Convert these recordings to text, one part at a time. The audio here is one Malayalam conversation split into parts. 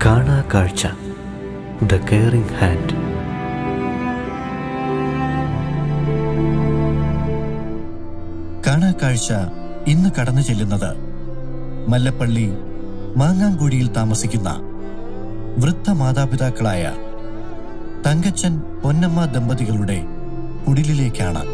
കാണാ കാഴ്ച, ദ കെയറിംഗ് ഹാൻഡ്. കാണാ കാഴ്ച ഇന്ന് കടന്നു ചെല്ലുന്നത് മല്ലപ്പള്ളി മാങ്ങാങ്കുഴിയിൽ താമസിക്കുന്ന വൃദ്ധ മാതാപിതാക്കളായ തങ്കച്ചൻ പൊന്നമ്മ ദമ്പതികളുടെ കുടിലിലേക്കാണ്.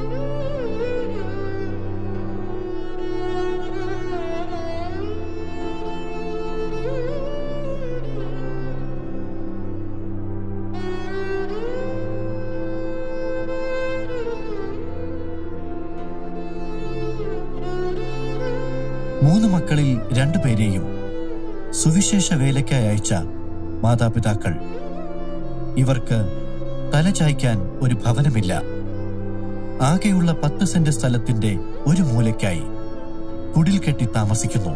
മൂന്ന് മക്കളിൽ രണ്ടുപേരെയും സുവിശേഷ വേലയ്ക്കായി അയച്ച മാതാപിതാക്കൾ. ഇവർക്ക് തലചായ്ക്കാൻ ഒരു ഭവനമില്ല. ആകെയുള്ള 10 സെന്റ് സ്ഥലത്തിന്റെ ഒരു മൂലയ്ക്കായി കുടിൽ കെട്ടി താമസിക്കുന്നു.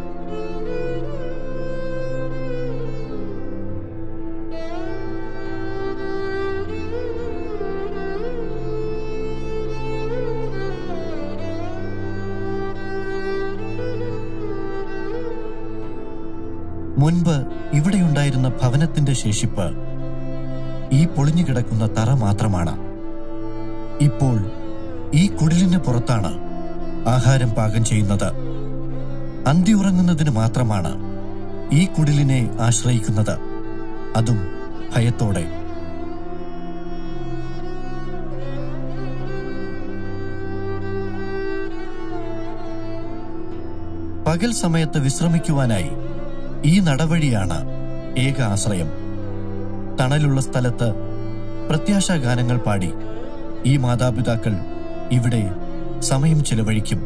മുൻപ് ഇവിടെയുണ്ടായിരുന്ന ഭവനത്തിന്റെ ശേഷിപ്പ് ഈ പൊളിഞ്ഞുകിടക്കുന്ന തറ മാത്രമാണ്. ഇപ്പോൾ ഈ കുടിലിന് പുറത്താണ് ആഹാരം പാകം ചെയ്യുന്നത്. അന്തിയുറങ്ങുന്നതിന് മാത്രമാണ് ഈ കുടിലിനെ ആശ്രയിക്കുന്നത്, അതും ഭയത്തോടെ. പകൽ സമയത്ത് വിശ്രമിക്കുവാനായി ഈ നടവഴിയാണ് ഏക ആശ്രയം. തണലുള്ള സ്ഥലത്ത് പ്രത്യാശാഗാനങ്ങൾ പാടി ഈ മാതാപിതാക്കൾ ഇവിടെ സമയം ചെലവഴിക്കും.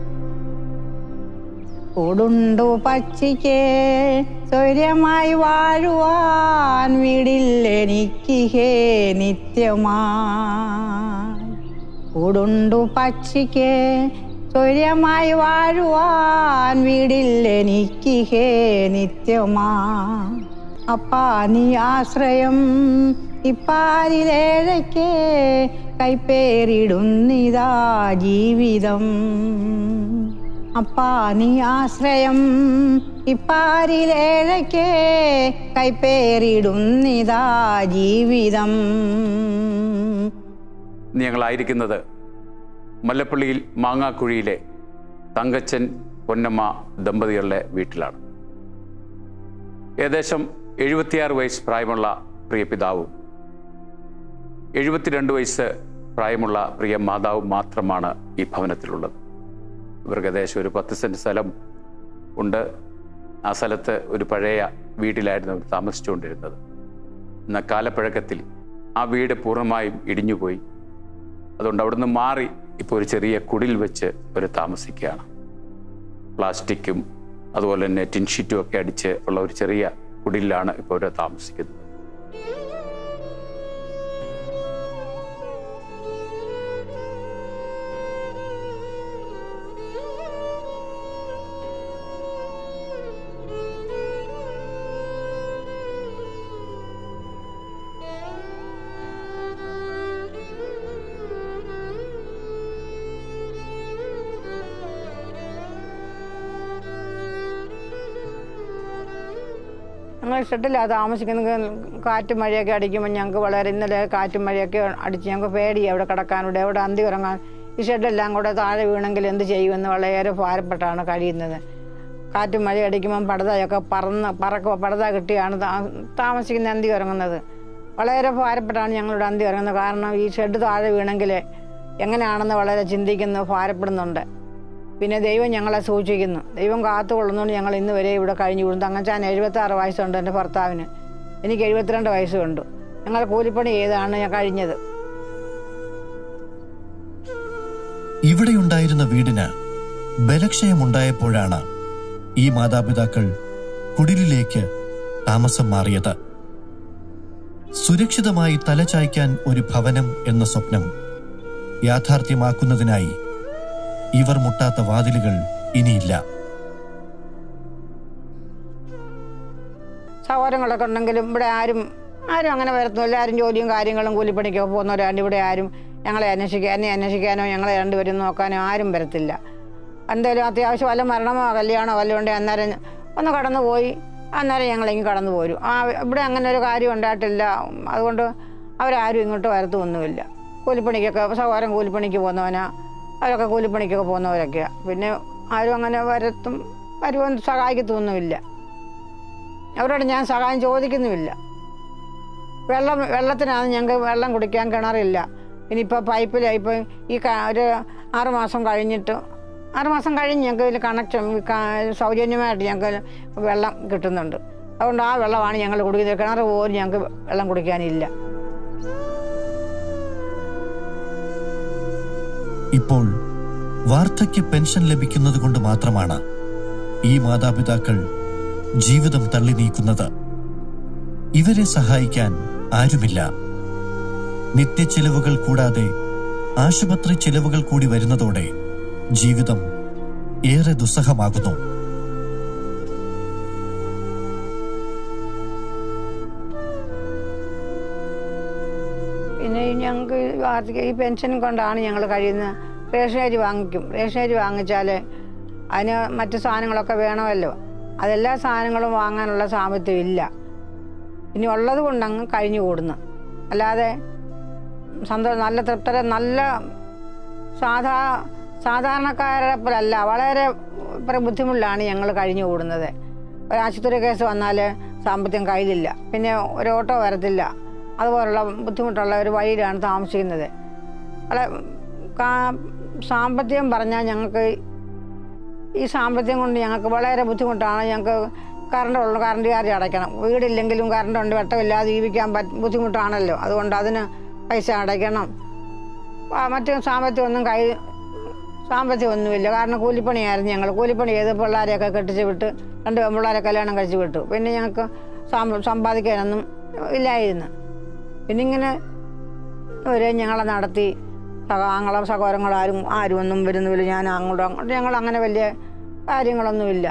കൂടുണ്ടു പക്ഷിക്ക് സ്വൈര്യമായി വാഴുവാൻ വീടില്ലെനിക്ക് ഹേ നിത്യമായി. കൂടുണ്ടു പക്ഷിക്ക് സ്വൈര്യമായി വാഴുവാൻ വീടില്ലെനിക്ക് ഹേ നിത്യമാ. അപ്പാ നീ ആശ്രയം ഇപ്പാരിലേഴയ്ക്ക് കൈപ്പേറിടുന്നിതാ ജീവിതം. അപ്പാ നീ ആശ്രയം ഇപ്പാരിലേഴയ്ക്ക് കൈപ്പേറിടുന്നിതാ ജീവിതം. ഞങ്ങളായിരിക്കുന്നത് മല്ലപ്പള്ളിയിൽ മാങ്ങാക്കുഴിയിലെ തങ്കച്ചൻ പൊന്നമ്മ ദമ്പതികളുടെ വീട്ടിലാണ്. ഏകദേശം 76 വയസ്സ് പ്രായമുള്ള പ്രിയ പിതാവും 72 വയസ്സ് പ്രായമുള്ള പ്രിയ മാതാവും മാത്രമാണ് ഈ ഭവനത്തിലുള്ളത്. ഇവർക്ക് ഏകദേശം ഒരു 10 സെന്റ് സ്ഥലം ഉണ്ട്. ആ സ്ഥലത്ത് ഒരു പഴയ വീട്ടിലായിരുന്നു അവർ താമസിച്ചുകൊണ്ടിരുന്നത്. എന്നാൽ കാലപ്പഴക്കത്തിൽ ആ വീട് പൂർണ്ണമായും ഇടിഞ്ഞുപോയി. അതുകൊണ്ട് അവിടുന്ന് മാറി ഇപ്പോൾ ഒരു ചെറിയ കുടിൽ വെച്ച് അവർ താമസിക്കുകയാണ്. പ്ലാസ്റ്റിക്കും അതുപോലെ തന്നെ ടിൻഷീറ്റും ഒക്കെ അടിച്ച് ഉള്ള ഒരു ചെറിയ കുടിലാണ് ഇപ്പോൾ അവർ താമസിക്കുന്നത്. ഞങ്ങൾ ഷെഡിലാണ് താമസിക്കുന്നത്. കാറ്റും മഴയൊക്കെ അടിക്കുമ്പോൾ ഞങ്ങൾക്ക് വളരെ ഇന്നലെ കാറ്റും മഴയൊക്കെ അടിച്ച് ഞങ്ങൾക്ക് പേടിയാണ് അവിടെ കിടക്കാനിവിടെ, എവിടെ അന്തി ഉറങ്ങാൻ. ഈ ഷെഡെല്ലാം കൂടെ താഴെ വീണെങ്കിൽ എന്ത് ചെയ്യുമെന്ന് വളരെ ഭാരപ്പെട്ടാണ് കഴിയുന്നത്. കാറ്റും മഴ അടിക്കുമ്പം പടതയൊക്കെ പടത കിട്ടിയാണ് താമസിക്കുന്ന അന്തി ഉറങ്ങുന്നത്. വളരെ ഭാരപ്പെട്ടാണ് ഞങ്ങളിവിടെ അന്തി ഉറങ്ങുന്നത്. കാരണം ഈ ഷെഡ് താഴെ വീണെങ്കിൽ എങ്ങനെയാണെന്ന് വളരെ ചിന്തിക്കുന്നു, ഭാരപ്പെടുന്നുണ്ട്. പിന്നെ ദൈവം ഞങ്ങളെ സൂക്ഷിക്കുന്നു, ദൈവം കാത്തുകൊള്ളുന്നതുകൊണ്ട് ഞങ്ങൾ ഇന്ന് വരെ ഇവിടെ കഴിഞ്ഞു കൂടുന്നു. തങ്കച്ചാൻ 76 വയസ്സുണ്ട് എൻ്റെ ഭർത്താവിന്, എനിക്ക് 72 വയസ്സുണ്ട്. ഞങ്ങൾ കൂലിപ്പണി ചെയ്താണ് ഞാൻ കഴിഞ്ഞത്. ഇവിടെയുണ്ടായിരുന്ന വീടിന് ബലക്ഷയമുണ്ടായപ്പോഴാണ് ഈ മാതാപിതാക്കൾ കുടിലിലേക്ക് താമസം മാറിയത്. സുരക്ഷിതമായി തലചായ്ക്കാൻ ഒരു ഭവനം എന്ന സ്വപ്നം യാഥാർത്ഥ്യമാക്കുന്നതിനായി ഇവർ മുട്ടാത്ത വാതിലുകൾ ഇനിയില്ല. സഹോദരങ്ങളൊക്കെ ഉണ്ടെങ്കിലും ഇവിടെ ആരും അങ്ങനെ വരത്തും. എല്ലാവരും ജോലിയും കാര്യങ്ങളും കൂലിപ്പണിക്കൊക്കെ പോകുന്നവരാണ്ട് ഇവിടെ ആരും ഞങ്ങളെ അന്വേഷിക്കാനോ ഞങ്ങളെ രണ്ടുപേരും നോക്കാനോ ആരും വരത്തില്ല. എന്തെങ്കിലും അത്യാവശ്യം വല്ല മരണമോ കല്യാണമോ വല്ലതും ഉണ്ടെങ്കിൽ അന്നേരം ഒന്ന് കടന്നു പോയി അന്നേരം ഞങ്ങളിങ്ങ് കടന്നു പോരും. ഇവിടെ അങ്ങനെ ഒരു കാര്യം ഉണ്ടായിട്ടില്ല. അതുകൊണ്ട് അവരാരും ഇങ്ങോട്ട് വരത്തൊന്നുമില്ല. കൂലിപ്പണിക്കൊക്കെ സഹോദരൻ കൂലിപ്പണിക്ക് പോകുന്നവനാ, അവരൊക്കെ കൂലിപ്പണിക്കൊക്കെ പോകുന്നവരൊക്കെയാണ്. പിന്നെ ആരും അങ്ങനെ വരുവാൻ സഹായിക്കത്തൊന്നുമില്ല. അവരോട് ഞാൻ സഹായം ചോദിക്കുന്നുമില്ല. വെള്ളത്തിനാണ് ഞങ്ങൾക്ക് വെള്ളം കുടിക്കാൻ കിണറില്ല. ഇനിയിപ്പോൾ പൈപ്പിൽ ഇപ്പോൾ ഈ ഒരു 6 മാസം കഴിഞ്ഞ് ഞങ്ങൾക്ക് ഇതിൽ കണക്ഷൻ സൗജന്യമായിട്ട് ഞങ്ങൾക്ക് വെള്ളം കിട്ടുന്നുണ്ട്. അതുകൊണ്ട് ആ വെള്ളമാണ് ഞങ്ങൾ കുടിക്കുന്നത്. കിണർ പോലും ഞങ്ങൾക്ക് വെള്ളം കുടിക്കാനില്ല. ഇപ്പോൾ വാർദ്ധക്യ പെൻഷൻ ലഭിക്കുന്നത് കൊണ്ട് മാത്രമാണ് ഈ മാതാപിതാക്കൾ ജീവിതം തള്ളി നീക്കുന്നത്. ഇവരെ സഹായിക്കാൻ ആരുമില്ല. നിത്യച്ചെലവുകൾ കൂടാതെ ആശുപത്രി ചെലവുകൾ കൂടി വരുന്നതോടെ ജീവിതം ഏറെ ദുസ്സഹമാകുന്നു. പിന്നെ ഞങ്ങൾക്ക് ഈ പെൻഷൻ കൊണ്ടാണ് ഞങ്ങൾ കഴിയുന്നത്. റേഷനരി വാങ്ങിക്കും. റേഷനരി വാങ്ങിച്ചാൽ അതിന് മറ്റു സാധനങ്ങളൊക്കെ വേണമല്ലോ. അതെല്ലാ സാധനങ്ങളും വാങ്ങാനുള്ള സാമ്പത്തികം ഇല്ല. ഇനി ഉള്ളത് കൊണ്ടങ്ങ് കഴിഞ്ഞു കൂടുന്നു. അല്ലാതെ നല്ല തൃപ്തരെ നല്ല സാധാരണക്കാരെ പോലല്ല, വളരെ ബുദ്ധിമുട്ടിലാണ് ഞങ്ങൾ കഴിഞ്ഞു കൂടുന്നത്. ഒരു ആശുപത്രി കേസ് വന്നാൽ സാമ്പത്തികം കയ്യിലില്ല. പിന്നെ ഒരു ഓട്ടോ വരത്തില്ല. അതുപോലുള്ള ബുദ്ധിമുട്ടുള്ള ഒരു വഴിയിലാണ് താമസിക്കുന്നത്. സാമ്പത്തികം പറഞ്ഞാൽ ഞങ്ങൾക്ക് ഈ സാമ്പത്തികം കൊണ്ട് ഞങ്ങൾക്ക് വളരെ ബുദ്ധിമുട്ടാണ്. ഞങ്ങൾക്ക് കറണ്ട് ചാർജ് അടയ്ക്കണം. വീടില്ലെങ്കിലും കറണ്ടുണ്ട്, വെട്ടമില്ലാതെ ജീവിക്കാൻ ബുദ്ധിമുട്ടാണല്ലോ. അതുകൊണ്ട് അതിന് പൈസ അടയ്ക്കണം. മറ്റു സാമ്പത്തികമൊന്നുമില്ല. കാരണം കൂലിപ്പണിയായിരുന്നു. ഞങ്ങൾ കൂലിപ്പണി ചെയ്ത് പിള്ളേരെയൊക്കെ കെട്ടിച്ച് വിട്ട് 2 പെൺപിള്ളേരെ കല്യാണം കഴിച്ച് വിട്ടു. പിന്നെ ഞങ്ങൾക്ക് സമ്പാദിക്കാനൊന്നും ഇല്ലായിരുന്നു. പിന്നെ ഇങ്ങനെ ഞങ്ങളെ നടത്തി സഹോദരങ്ങളാരും ഒന്നും വരുന്നുമില്ല. ഞാൻ അങ്ങോട്ടും ഞങ്ങൾ അങ്ങനെ വലിയ കാര്യങ്ങളൊന്നുമില്ല.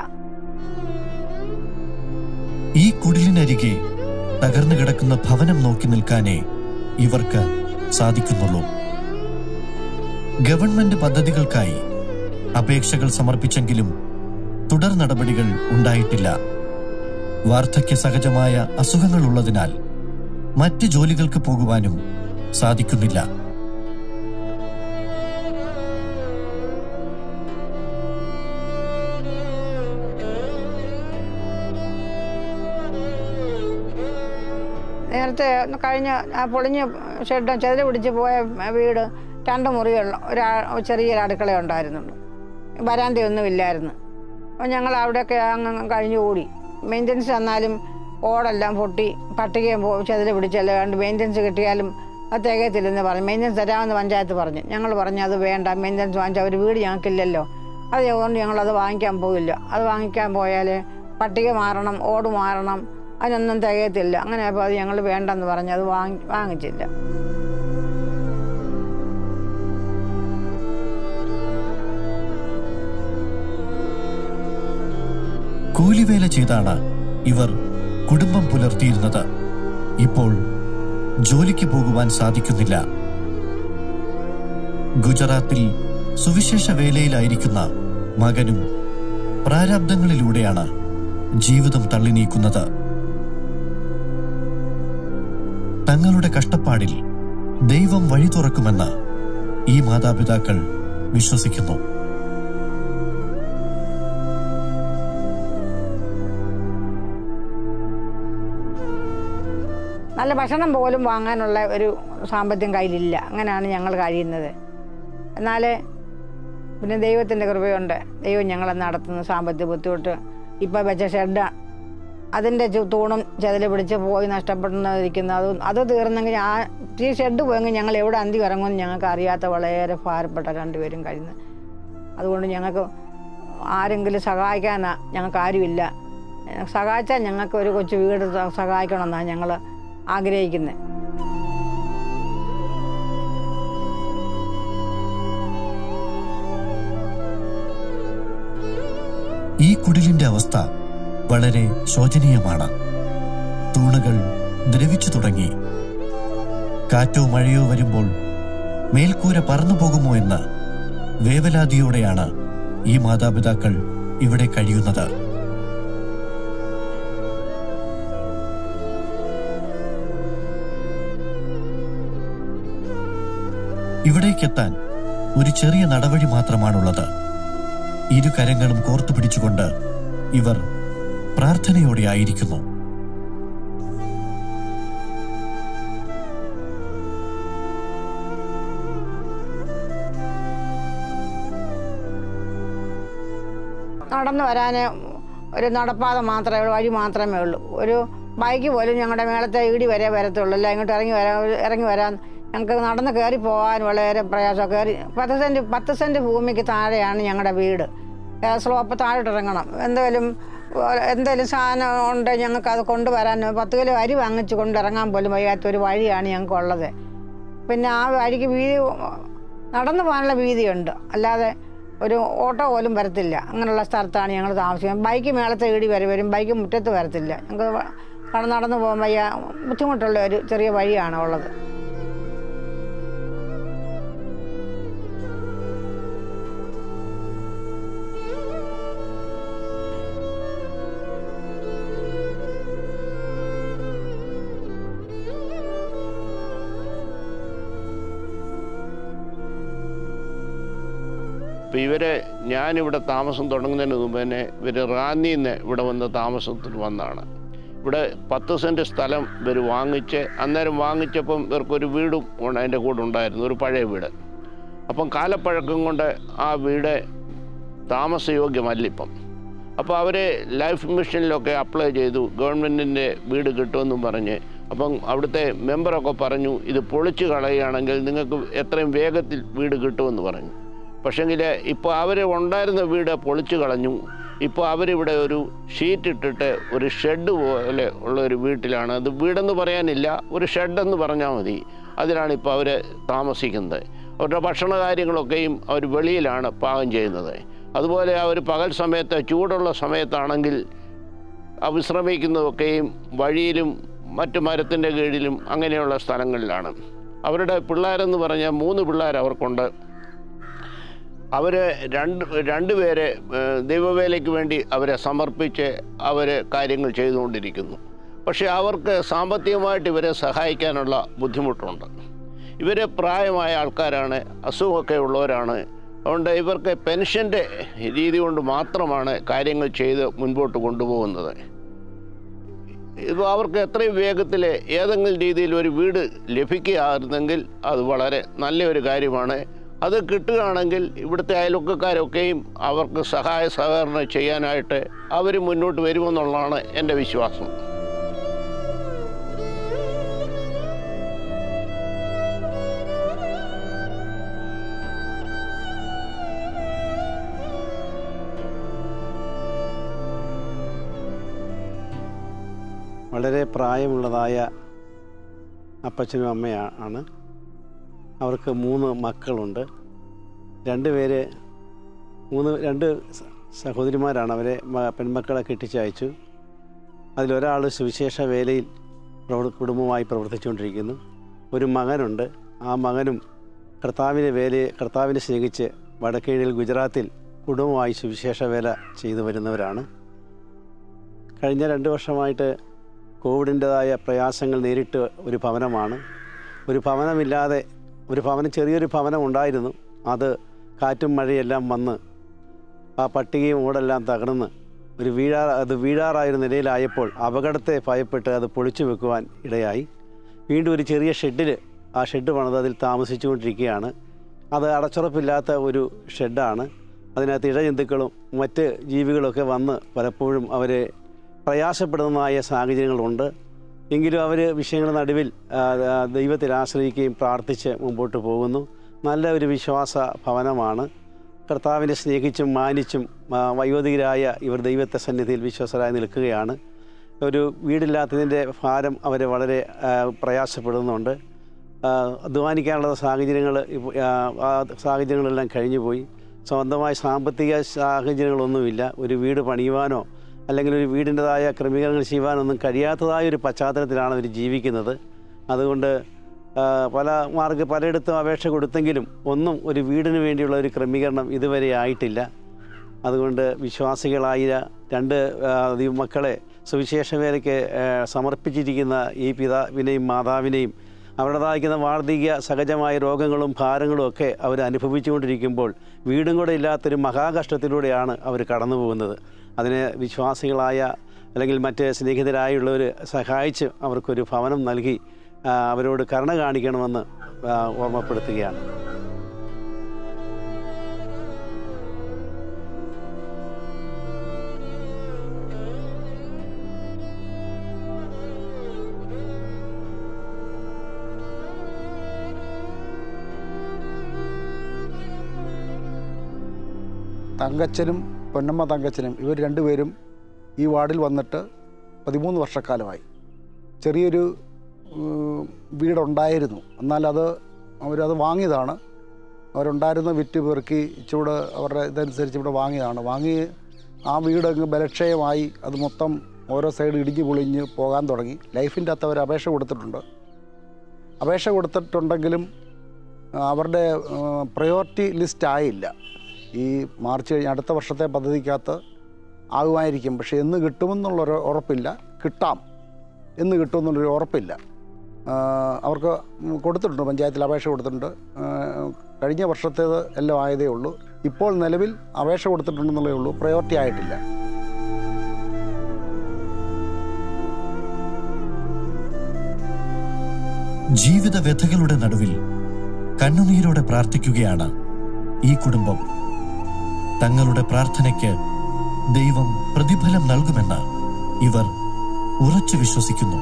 ഈ കുടിലിനരികെ തകർന്നു കിടക്കുന്ന ഭവനം നോക്കി നിൽക്കാനേ ഇവർക്ക് സാധിക്കുന്നുള്ളൂ. ഗവൺമെന്റ് പദ്ധതികൾക്കായി അപേക്ഷകൾ സമർപ്പിച്ചെങ്കിലും തുടർ നടപടികൾ ഉണ്ടായിട്ടില്ല. വാർദ്ധക്യ സഹജമായ അസുഖങ്ങളുള്ളതിനാൽ മറ്റ് ജോലികൾക്ക് പോകുവാനും സാധിക്കുന്നില്ല. നേരത്തെ കഴിഞ്ഞ പൊളിഞ്ഞ് ഷെഡ് ചെതിൽ പിടിച്ച് പോയ വീട് 2 മുറിയുള്ള ചെറിയൊരു അടുക്കള ഉണ്ടായിരുന്നുള്ളൂ. വരാന്തയൊന്നും ഇല്ലായിരുന്നു. അപ്പോൾ ഞങ്ങൾ അവിടെയൊക്കെ അങ്ങ് കഴിഞ്ഞുകൂടി. മെയിൻ്റനൻസ് തന്നാലും ഓടെല്ലാം പൊട്ടി പട്ടികയും ചെതിൽ പിടിച്ചല്ലാണ്ട് മെയിൻ്റനൻസ് കിട്ടിയാലും അത് തികയത്തില്ലെന്ന് പറഞ്ഞു. മെയിൻ്റനൻസ് തരാമെന്ന് പഞ്ചായത്ത് പറഞ്ഞു. ഞങ്ങൾ പറഞ്ഞു അത് വേണ്ട, മെയിൻ്റനൻസ് വാങ്ങിച്ചാൽ ഒരു വീട് ഞങ്ങൾക്കില്ലല്ലോ. അതുകൊണ്ട് ഞങ്ങളത് വാങ്ങിക്കാൻ പോകില്ല. അത് വാങ്ങിക്കാൻ പോയാൽ പട്ടിക മാറണം, ഓട് മാറണം, അതിനൊന്നും തികയത്തില്ല. അങ്ങനെ അപ്പോൾ അത് ഞങ്ങൾ വേണ്ടെന്ന് പറഞ്ഞ് അത് വാങ്ങിച്ചില്ല. കൂലിവേല ചെയ്താണ് ഇവർ കുടുംബം പുലർത്തിയിരുന്നത്. ഇപ്പോൾ ജോലിക്ക് പോകുവാൻ സാധിക്കുന്നില്ല. ഗുജറാത്തിൽ സുവിശേഷ വേലയിലായിരിക്കുന്ന മകനും പ്രാരാബ്ദങ്ങളിലൂടെയാണ് ജീവിതം തള്ളി നീക്കുന്നത്. തങ്ങളുടെ കഷ്ടപ്പാടിൽ ദൈവം വഴി തുറക്കുമെന്ന് ഈ മാതാപിതാക്കൾ വിശ്വസിക്കുന്നു. നല്ല ഭക്ഷണം പോലും വാങ്ങാനുള്ള ഒരു സാമ്പത്തികം കയ്യിലില്ല. അങ്ങനെയാണ് ഞങ്ങൾ കഴിയുന്നത്. എന്നാൽ പിന്നെ ദൈവത്തിൻ്റെ കൃപയുണ്ട്. ദൈവം ഞങ്ങളെ നടത്തുന്ന സാമ്പത്തിക ബുദ്ധിമുട്ട് ഇപ്പോൾ വെച്ച ഷെഡ് അതിൻ്റെ തൂണും ചെതിൽ പിടിച്ച് പോയി നഷ്ടപ്പെടുന്നിരിക്കുന്നത് അത് തീർന്നെങ്കിൽ ഈ ഷെഡ് പോയെങ്കിൽ ഞങ്ങൾ എവിടെ അന്തി ഇറങ്ങുമെന്ന് ഞങ്ങൾക്ക് അറിയാത്ത വളരെ ഭാരപ്പെട്ട 2 പേരും കഴിയുന്നത്. അതുകൊണ്ട് ഞങ്ങൾക്ക് ആരെങ്കിലും സഹായിക്കാനാണ് ഞങ്ങൾക്ക് ആരുമില്ല. സഹായിച്ചാൽ ഞങ്ങൾക്ക് ഒരു കൊച്ചു വീട് സഹായിക്കണമെന്നാണ് ഞങ്ങൾ ആഗ്രഹിക്കുന്നത്. ഈ കുടിലിന്റെ അവസ്ഥ വളരെ ശോചനീയമാണ്. തൂണുകൾ ദ്രവിച്ചു തുടങ്ങി. കാറ്റോ മഴയോ വരുമ്പോൾ മേൽക്കൂര പറന്നു പോകുമോ എന്ന വേവലാതിയോടെയാണ് ഈ മാതാപിതാക്കൾ ഇവിടെ കഴിയുന്നത്. ഇവിടേക്കെത്താൻ ഒരു ചെറിയ നടവഴി മാത്രമാണുള്ളത്. ഇരു കരങ്ങളും കോർത്തു പിടിച്ചുകൊണ്ട് ഇവർ പ്രാർത്ഥനയോടെ ആയിരിക്കുന്നു. നടന്നു വരാൻ ഒരു നടപ്പാത മാത്രമേ ഉള്ളൂ, വഴി മാത്രമേ ഉള്ളൂ. ഒരു ബൈക്ക് പോലും ഞങ്ങളുടെ മേളത്തെ ഈടി വരെ വരത്തുള്ളൂ. അല്ല ഇങ്ങോട്ട് ഇറങ്ങി വരാൻ ഞങ്ങൾക്ക് നടന്ന് കയറി പോകാൻ വളരെ പ്രയാസം. കയറി 10 സെൻറ്റ് ഭൂമിക്ക് താഴെയാണ് ഞങ്ങളുടെ വീട്. സ്ലോപ്പ് താഴോട്ട് ഇറങ്ങണം. എന്തെങ്കിലും സാധനം ഉണ്ട് ഞങ്ങൾക്ക് അത് കൊണ്ടുവരാൻ 10 കിലോ അരി വാങ്ങിച്ച് കൊണ്ടിറങ്ങാൻ പോലും വയ്യാത്തൊരു വഴിയാണ് ഞങ്ങൾക്കുള്ളത്. പിന്നെ ആ വഴിക്ക് വീതി നടന്നു പോകാനുള്ള വീതിയുണ്ട്, അല്ലാതെ ഒരു ഓട്ടോ പോലും വരത്തില്ല. അങ്ങനെയുള്ള സ്ഥലത്താണ് ഞങ്ങൾ താമസിക്കുന്നത്. ബൈക്ക് മേളത്തെ ഈടി വരും, ബൈക്ക് മുറ്റത്ത് വരത്തില്ല. ഞങ്ങൾക്ക് നടന്നു പോകാൻ വയ്യ, ബുദ്ധിമുട്ടുള്ള ഒരു ചെറിയ വഴിയാണ് ഉള്ളത്. അപ്പോൾ ഞാനിവിടെ താമസം തുടങ്ങുന്നതിന് മുമ്പ് തന്നെ റാന്നിയിൽ നിന്ന് ഇവിടെ വന്ന് താമസത്തിന് വന്നതാണ്. ഇവിടെ 10 സെൻറ്റ് സ്ഥലം ഇവർ വാങ്ങിച്ച്, അന്നേരം വാങ്ങിച്ചപ്പം ഇവർക്കൊരു വീടും അതിൻ്റെ കൂടെ ഉണ്ടായിരുന്നു, ഒരു പഴയ വീട്. അപ്പം കാലപ്പഴക്കം കൊണ്ട് ആ വീട് താമസയോഗ്യമല്ല ഇപ്പം. അപ്പോൾ അവർ ലൈഫ് മിഷനിലൊക്കെ അപ്ലൈ ചെയ്തു, ഗവൺമെൻറ്റിൻ്റെ വീട് കിട്ടുമെന്നും പറഞ്ഞ്. അപ്പം അവിടുത്തെ മെമ്പറൊക്കെ പറഞ്ഞു, ഇത് പൊളിച്ച് കളയുകയാണെങ്കിൽ നിങ്ങൾക്ക് എത്രയും വേഗത്തിൽ വീട് കിട്ടുമെന്ന് പറഞ്ഞു. പക്ഷേങ്കിൽ ഇപ്പോൾ അവർ ഉണ്ടായിരുന്ന വീട് പൊളിച്ചു കളഞ്ഞു. ഇപ്പോൾ അവരിവിടെ ഒരു ഷീറ്റ് ഇട്ടിട്ട് ഒരു ഷെഡ് പോലെ ഉള്ള ഒരു വീട്ടിലാണ്. അത് വീടെന്ന് പറയാനില്ല, ഒരു ഷെഡെന്ന് പറഞ്ഞാൽ മതി. അതിലാണ് ഇപ്പോൾ അവർ താമസിക്കുന്നത്. അവരുടെ ഭക്ഷണ കാര്യങ്ങളൊക്കെയും അവർ വെളിയിലാണ് പാകം ചെയ്യുന്നത്. അതുപോലെ അവർ പകൽ സമയത്ത്, ചൂടുള്ള സമയത്താണെങ്കിൽ വിശ്രമിക്കുന്നതൊക്കെയും വഴിയിലും മറ്റു മരത്തിൻ്റെ കീഴിലും അങ്ങനെയുള്ള സ്ഥലങ്ങളിലാണ്. അവരുടെ പിള്ളേരെന്ന് പറഞ്ഞാൽ 3 പിള്ളേർ അവർക്കുണ്ട്. അവർ രണ്ടുപേരെ ദൈവവേലയ്ക്ക് വേണ്ടി അവരെ സമർപ്പിച്ച് അവർ കാര്യങ്ങൾ ചെയ്തുകൊണ്ടിരിക്കുന്നു. പക്ഷേ അവർക്ക് സാമ്പത്തികമായിട്ട് ഇവരെ സഹായിക്കാനുള്ള ബുദ്ധിമുട്ടുണ്ട്. ഇവർ പ്രായമായ ആൾക്കാരാണ്, അസുഖമൊക്കെ ഉള്ളവരാണ്. അതുകൊണ്ട് ഇവർക്ക് പെൻഷൻ്റെ രീതി കൊണ്ട് മാത്രമാണ് കാര്യങ്ങൾ ചെയ്ത് മുൻപോട്ട് കൊണ്ടുപോകുന്നത്. ഇപ്പോൾ അവർക്ക് എത്രയും വേഗത്തിൽ ഏതെങ്കിലും രീതിയിൽ ഒരു വീട് ലഭിക്കുകയായിരുന്നെങ്കിൽ അത് വളരെ നല്ലൊരു കാര്യമാണ്. അത് കിട്ടുകയാണെങ്കിൽ ഇവിടുത്തെ അയൽവക്കക്കാരൊക്കെയും അവർക്ക് സഹായ സഹകരണം ചെയ്യാനായിട്ട് അവർ മുന്നോട്ട് വരുമെന്നുള്ളതാണ് എൻ്റെ വിശ്വാസം. വളരെ പ്രായമുള്ളതായ അപ്പച്ചനും അമ്മയാണ്. അവർക്ക് 3 മക്കളുണ്ട്. 2 സഹോദരിമാരാണ്. അവരെ പെൺമക്കളെ കെട്ടിച്ചയച്ചു. അതിലൊരാൾ സുവിശേഷ വേലയിൽ കുടുംബമായി പ്രവർത്തിച്ചുകൊണ്ടിരിക്കുന്നു. ഒരു മകനുണ്ട്. ആ മകനും കർത്താവിനെ സ്നേഹിച്ച് വടക്കേഴിൽ ഗുജറാത്തിൽ കുടുംബമായി സുവിശേഷ വേല ചെയ്തു വരുന്നവരാണ്. കഴിഞ്ഞ 2 വർഷമായിട്ട് കോവിഡിൻ്റെതായ പ്രയാസങ്ങൾ നേരിട്ട് ഒരു ഭവനമാണ്. ഒരു ഭവനമില്ലാതെ, ചെറിയൊരു ഭവനം ഉണ്ടായിരുന്നു. അത് കാറ്റും മഴയെല്ലാം വന്ന് ആ പട്ടികയും ഓടെല്ലാം തകർന്ന് അത് വീഴാറായിരുന്ന നിലയിലായപ്പോൾ അപകടത്തെ ഭയപ്പെട്ട് അത് പൊളിച്ചു വെക്കുവാൻ ഇടയായി. വീണ്ടും ഒരു ചെറിയ ആ ഷെഡ് പണിത് അതിൽ താമസിച്ചുകൊണ്ടിരിക്കുകയാണ്. അത് അടച്ചുറപ്പില്ലാത്ത ഒരു ഷെഡാണ്. അതിനകത്ത് ഇഴജന്തുക്കളും മറ്റ് ജീവികളൊക്കെ വന്ന് പലപ്പോഴും അവരെ പ്രയാസപ്പെടുന്നതായ സാഹചര്യങ്ങളുണ്ട്. എങ്കിലും അവർ വിഷയങ്ങളുടെ നടുവിൽ ദൈവത്തിൽ ആശ്രയിക്കുകയും പ്രാർത്ഥിച്ച് മുമ്പോട്ട് പോകുന്നു. നല്ല ഒരു വിശ്വാസ ഭവനമാണ്. കർത്താവിനെ സ്നേഹിച്ചും മാനിച്ചും വയോധികരായ ഇവർ ദൈവത്തെ സന്നിധിയിൽ വിശ്വാസരായി നിൽക്കുകയാണ്. ഒരു വീടില്ലാത്തതിൻ്റെ ഭാരം അവരെ വളരെ പ്രയാസപ്പെടുന്നുണ്ട്. അധ്വാനിക്കാനുള്ള സാഹചര്യങ്ങളെല്ലാം കഴിഞ്ഞുപോയി. സ്വന്തമായ സാമ്പത്തിക സാഹചര്യങ്ങളൊന്നുമില്ല. ഒരു വീട് പണിയുവാനോ അല്ലെങ്കിൽ ഒരു വീടിൻ്റെതായ ക്രമീകരണങ്ങൾ ചെയ്യുവാനൊന്നും കഴിയാത്തതായൊരു പശ്ചാത്തലത്തിലാണ് അവർ ജീവിക്കുന്നത്. അതുകൊണ്ട് പലയിടത്തും അപേക്ഷ കൊടുത്തെങ്കിലും ഒന്നും ഒരു വീടിന് വേണ്ടിയുള്ള ഒരു ക്രമീകരണം ഇതുവരെ ആയിട്ടില്ല. അതുകൊണ്ട് വിശ്വാസികളായ 2 മക്കളെ സുവിശേഷ വേലയ്ക്ക് സമർപ്പിച്ചിരിക്കുന്ന ഈ പിതാവിനെയും മാതാവിനെയും അവരുടേതായിരിക്കുന്ന വാർദ്ധക്യ സഹജമായ രോഗങ്ങളും ഭാരങ്ങളും ഒക്കെ അവർ അനുഭവിച്ചുകൊണ്ടിരിക്കുമ്പോൾ വീടും കൂടെ ഇല്ലാത്തൊരു മഹാകഷ്ടത്തിലൂടെയാണ് അവർ കടന്നു പോകുന്നത്. അതിന് വിശ്വാസികളായ അല്ലെങ്കിൽ മറ്റ് സ്നേഹിതരായുള്ളവർ സഹായിച്ച് അവർക്കൊരു ഭവനം നൽകി അവരോട് കരുണ കാണിക്കണമെന്ന് ഓർമ്മപ്പെടുത്തുകയാണ്. തങ്കച്ചനും പൊന്നമ്മ തങ്കച്ചനും ഇവർ രണ്ടുപേരും ഈ വാർഡിൽ വന്നിട്ട് 13 വർഷക്കാലമായി. ചെറിയൊരു വീടുണ്ടായിരുന്നു, എന്നാൽ അവരത് വാങ്ങിയതാണ്. അവരുണ്ടായിരുന്ന വിറ്റ് പെറുക്കി ഇച്ചിവിടെ അവരുടെ ഇതനുസരിച്ച് ഇവിടെ വാങ്ങിയതാണ്. വാങ്ങി ആ വീടങ്ങ് ബലക്ഷയമായി അത് മൊത്തം ഓരോ സൈഡ് ഇടിഞ്ഞ് പൊളിഞ്ഞ് പോകാൻ തുടങ്ങി. ലൈഫിൻ്റെ അകത്ത് അവർ അപേക്ഷ കൊടുത്തിട്ടുണ്ടെങ്കിലും അവരുടെ പ്രയോറിറ്റി ലിസ്റ്റ് ആയില്ല. ഈ മാർച്ച് കഴിഞ്ഞ് അടുത്ത വർഷത്തെ പദ്ധതിക്കകത്ത് ആകുമായിരിക്കും. പക്ഷേ എന്ന് കിട്ടുമെന്നുള്ളൊരു ഉറപ്പില്ല. എന്ന് കിട്ടുമെന്നുള്ളൊരു ഉറപ്പില്ല. അവർക്ക് കൊടുത്തിട്ടുണ്ട്, പഞ്ചായത്തിൽ അപേക്ഷ കൊടുത്തിട്ടുണ്ട്. കഴിഞ്ഞ വർഷത്തേത് എല്ലാം ആയതേ ഉള്ളൂ. ഇപ്പോൾ നിലവിൽ അപേക്ഷ കൊടുത്തിട്ടുണ്ടെന്നുള്ളതേ ഉള്ളൂ, പ്രയോറിറ്റി ആയിട്ടില്ല. ജീവിത വ്യഥകളുടെ നടുവിൽ കണ്ണുനീരോടെ പ്രാർത്ഥിക്കുകയാണ് ഈ കുടുംബം. തങ്ങളുടെ പ്രാർത്ഥനയ്ക്ക് ദൈവം പ്രതിഫലം നൽകുമെന്ന് ഇവർ ഉറച്ചു വിശ്വസിക്കുന്നു.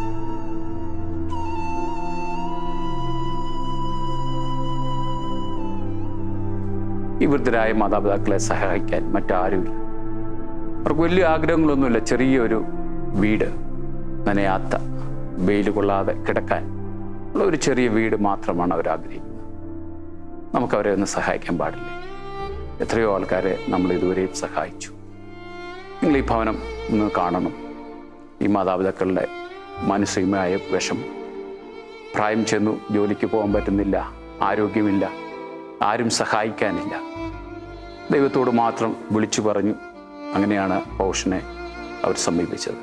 ഈ വൃദ്ധരായ മാതാപിതാക്കളെ സഹായിക്കാൻ മറ്റാരുമില്ല. അവർക്ക് വലിയ ആഗ്രഹങ്ങളൊന്നുമില്ല. ചെറിയൊരു വീട്, നനയാത്ത, വെയിൽ കൊള്ളാതെ കിടക്കാൻ ഉള്ള ഒരു ചെറിയ വീട് മാത്രമാണ് അവർ ആഗ്രഹിക്കുന്നത്. നമുക്കവരെ ഒന്ന് സഹായിക്കാൻ പാടില്ലേ? എത്രയോ ആൾക്കാരെ നമ്മൾ ഇതുവരെയും സഹായിച്ചു. നിങ്ങൾ ഈ ഭവനം ഒന്ന് കാണണം. ഈ മാതാപിതാക്കളുടെ മാനസികമായ വിഷമം, പ്രായം ചെന്നു, ജോലിക്ക് പോകാൻ പറ്റുന്നില്ല, ആരോഗ്യമില്ല, ആരും സഹായിക്കാനില്ല. ദൈവത്തോട് മാത്രം വിളിച്ചു പറഞ്ഞു. അങ്ങനെയാണ് പൗഷനെ അവർ സമീപിച്ചത്.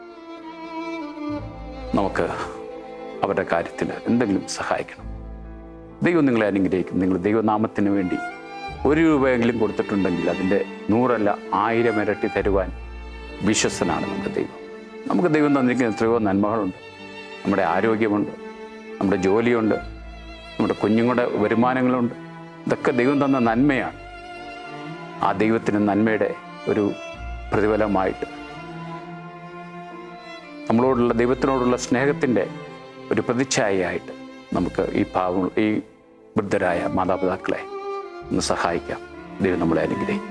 നമുക്ക് അവരുടെ കാര്യത്തിൽ എന്തെങ്കിലും സഹായിക്കണം. ദൈവം നിങ്ങളെ അനുഗ്രഹിക്കും. നിങ്ങൾ ദൈവനാമത്തിന് വേണ്ടി 1 രൂപയെങ്കിലും കൊടുത്തിട്ടുണ്ടെങ്കിൽ അതിൻ്റെ 100 അല്ല 1000 ഇരട്ടി തരുവാൻ വിശ്വസ്തനാണ് നമ്മുടെ ദൈവം. നമുക്ക് ദൈവം തന്നിരിക്കുന്ന എത്രയോ നന്മകളുണ്ട്. നമ്മുടെ ആരോഗ്യമുണ്ട്, നമ്മുടെ ജോലിയുണ്ട്, നമ്മുടെ കുഞ്ഞുങ്ങളുടെ വരുമാനങ്ങളുണ്ട്. ഇതൊക്കെ ദൈവം തന്ന നന്മയാണ്. ആ ദൈവത്തിന് നന്മയുടെ ഒരു പ്രതിഫലമായിട്ട് നമ്മളോടുള്ള ദൈവത്തിനോടുള്ള സ്നേഹത്തിൻ്റെ ഒരു പ്രതിച്ഛായയായിട്ട് നമുക്ക് ഈ വൃദ്ധരായ മാതാപിതാക്കളെ ഒന്ന് സഹായിക്കാം. ദൈവം നമ്മളെ അനുഗ്രഹിക്കും.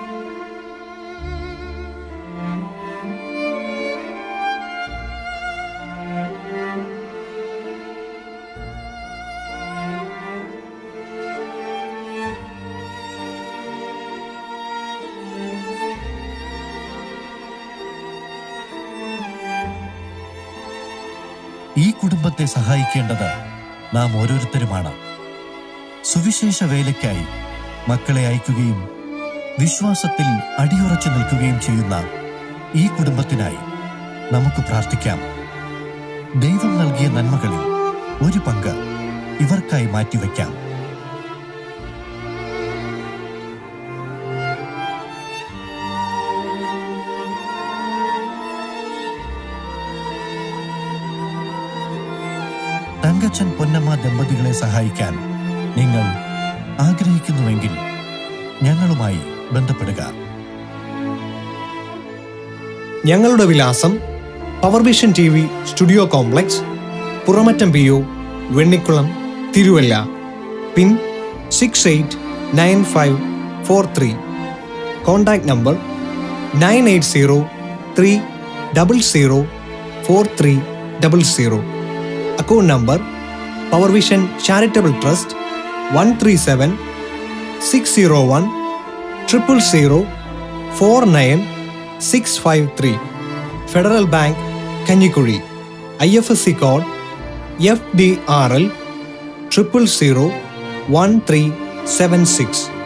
ഈ കുടുംബത്തെ സഹായിക്കേണ്ടത് നാം ഓരോരുത്തരുമാണ്. സുവിശേഷ വേലയ്ക്കായി മക്കളെ അയക്കുകയും വിശ്വാസത്തിൽ അടിയുറച്ചു നിൽക്കുകയും ചെയ്യുന്ന ഈ കുടുംബത്തിനായി നമുക്ക് പ്രാർത്ഥിക്കാം. ദൈവം നൽകിയ നന്മകളിൽ ഒരു പങ്ക് ഇവർക്കായി മാറ്റിവെക്കാം. തങ്കച്ചൻ പൊന്നമ്മ ദമ്പതികളെ സഹായിക്കാൻ നിങ്ങൾ ആഗ്രഹിക്കുന്നുവെങ്കിൽ ഞങ്ങളുമായി ബന്ധപ്പെടുക. ഞങ്ങളുടെ വിലാസം Power Vision TV studio complex, Puramattom PO, Vennikkulam, Thiruvalla. Pin 689543. Contact number 9803004300. Account number Power Vision charitable trust 137-601-000-49653. Federal Bank, Kanjikuzhi. IFSC code FDRL 0001376.